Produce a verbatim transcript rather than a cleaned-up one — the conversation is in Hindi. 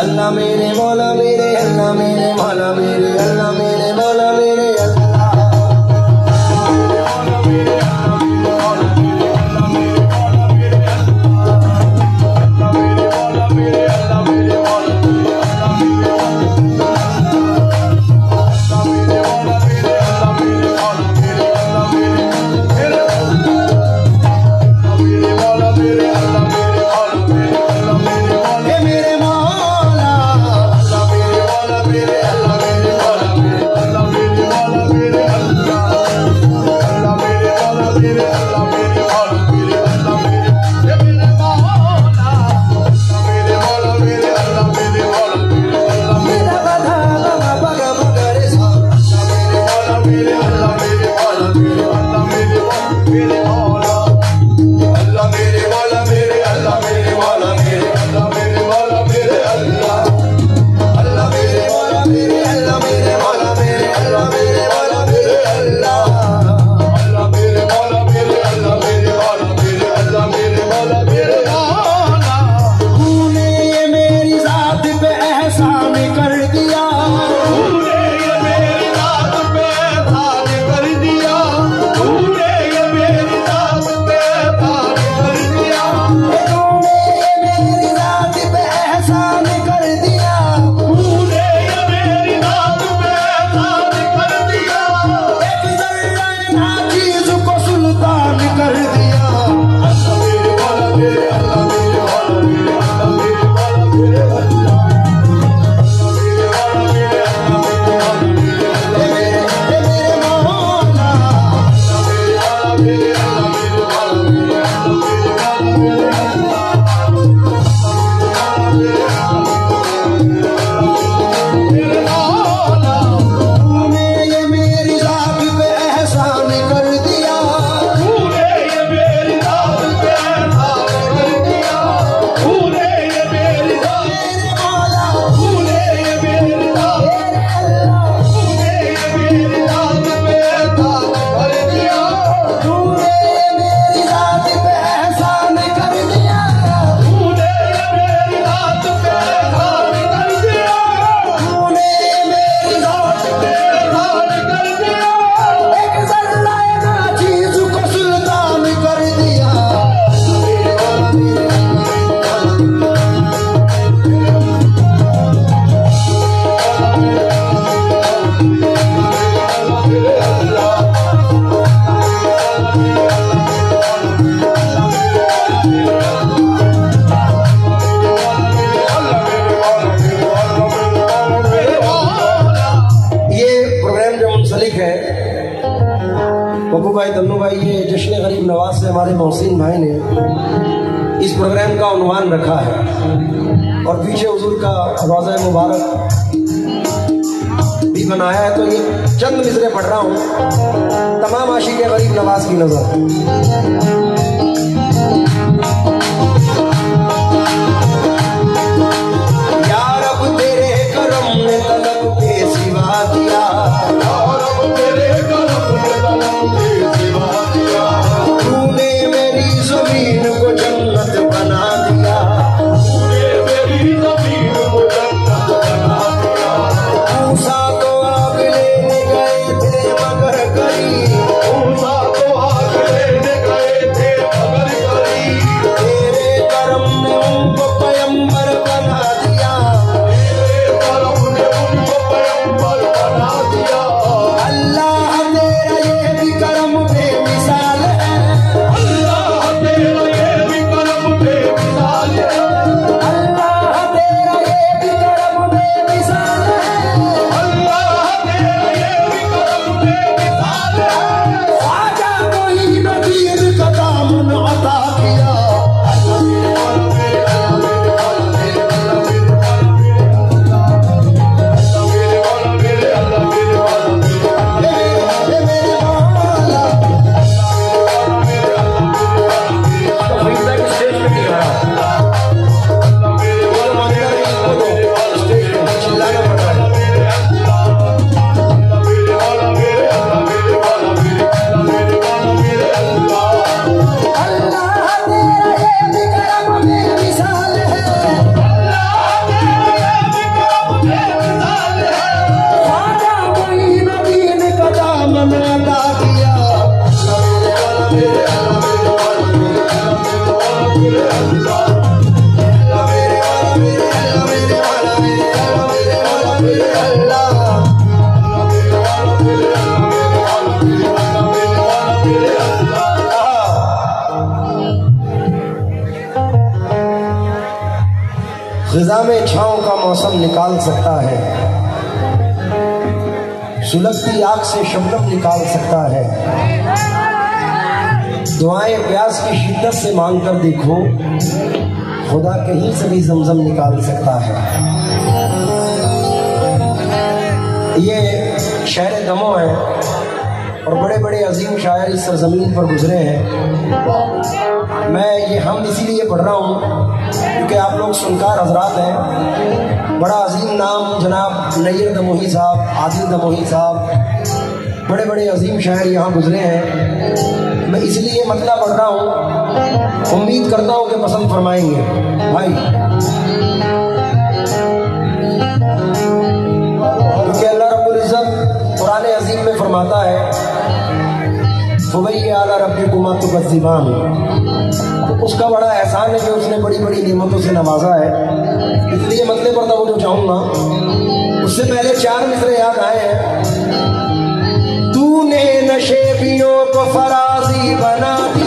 अल्लाह मेरे मौला मेरे अल्लाह मेरे मौला मेरे अल्लाह मेरे मौला मेरे अल्लाह बब्बू भाई, तन्नू भाई, ये जश्न गरीब नवाज से हमारे मोहसिन भाई ने इस प्रोग्राम का उन्वान रखा है और पीछे हुजूर का रोज़ा मुबारक भी बनाया है। तो ये चंद मिसरे पढ़ रहा हूँ तमाम आशिक गरीब नवाज की नजर। मगर गई तो आग लेने गए थे ग़िज़ा में छाँव का मौसम निकाल सकता है, सुलगती आँख से शबनम निकाल सकता है। दुआएं प्यास की शिद्दत से मांग कर देखो, खुदा कहीं से भी जमजम निकाल सकता है। ये शहर दमो है और बड़े बड़े अजीम शायर इस सरजमीन पर गुजरे हैं। मैं ये हम इसीलिए पढ़ रहा हूँ क्योंकि आप लोग सुनकार हजरात हैं। बड़ा अजीम नाम जनाब नैयर दमोही साहब, आदिल दमोही साहब, बड़े बड़े अजीम शायर यहाँ गुजरे हैं। मैं इसलिए मतलब पढ़ रहा हूँ, उम्मीद करता हूँ कि पसंद फरमाएंगे भाई, क्योंकि अल्लाह रब्बुल इज़्ज़त कुरान अजीम में फरमाता है फ़ुबैय अला रब्बिकुमा तुकज़्ज़िबान। तो उसका बड़ा एहसान है कि उसने बड़ी बड़ी नेमतों से नवाजा है। इसलिए मतलब पर तवज्जो चाहूँगा। उससे पहले चार मिसरे याद आए हैं। तूने नशेबियों को फराजी बना दिया,